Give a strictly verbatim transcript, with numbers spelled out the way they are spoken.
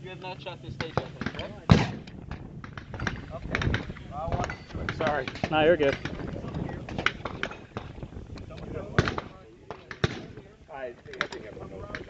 You have not shot this stage yet, correct? Okay. I want to do it. Sorry. No, you're good. I think I think everyone knows.